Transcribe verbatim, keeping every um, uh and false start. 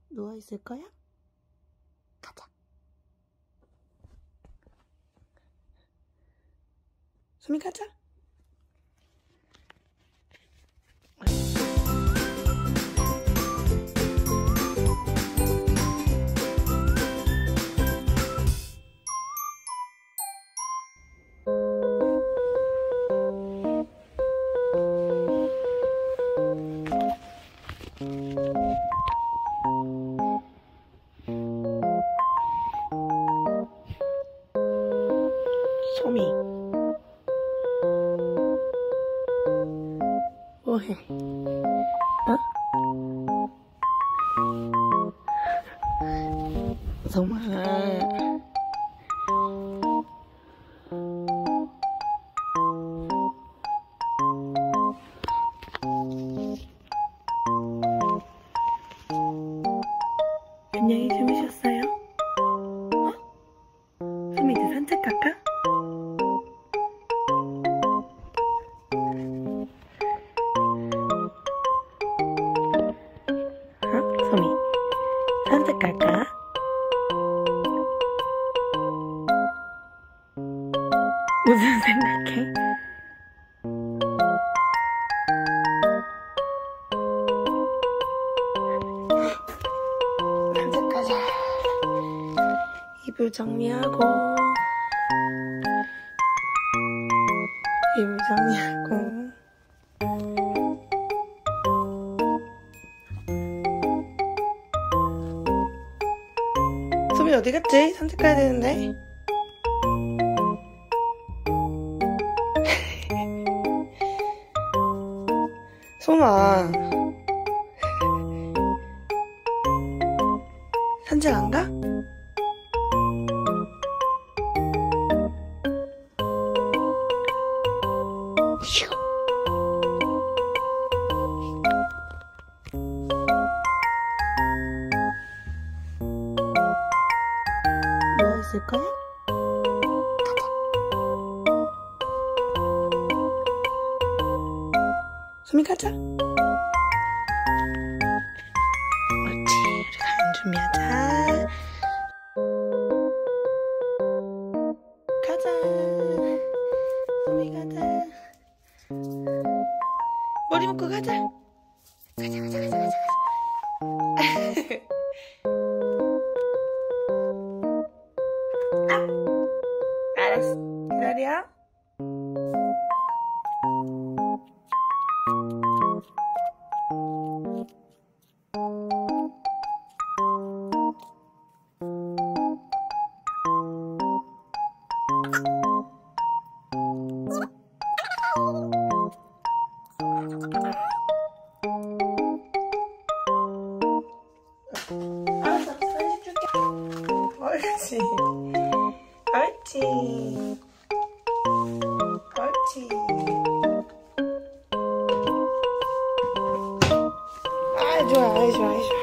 누워있을 거야? 가자. 소미 가자. 소미 뭐해? 어? 소마 안녕히 주무셨어요? 어? 소미 이제 산책 갈까? 소미, 산책 갈까? 무슨 생각해? 산책 가자. 이불 정리하고 이불 정리하고 소미 어디 갔지? 산책 가야 되는데. 소마 산책 안 가? 휴. 누워있을 거야? 가자. 소미 가자. 옳지. 우리 가는 준비하자. 가자. 소미 가자. 머리 묶고 가자. 가자 가자 가자 가자. 아, 알았어. 기다려. 알았어, 간식 줄게. 옳지. 옳지. 옳지. 아, 좋아, 아이, 좋아, 아이, 좋아.